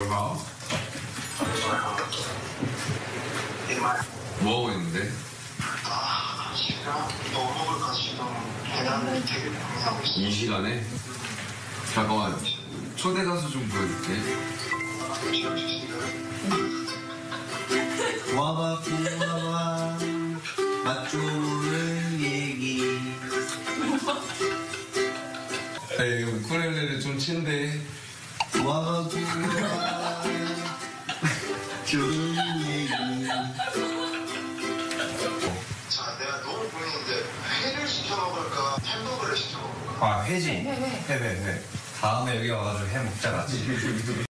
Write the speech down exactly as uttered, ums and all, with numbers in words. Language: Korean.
봐. 뭐 하고 있는데? 아, 제가 너목을 가지고 계단을 되게 고민하고 있어요. 이 시간에? 잠깐만. 초대 가수 좀 보여줄게. 와봐 구와봐 맛 좋은 얘기. 에이, 우쿨렐레를 좀 친대. 와봐 구와봐 좋은 얘기. 자, 내가 너무 고민인데 회를 시켜 먹을까, 햄버거를 시켜 먹을까? 아 회지. 회 회 회. 다음에 여기 와가지고 해 먹자 같이.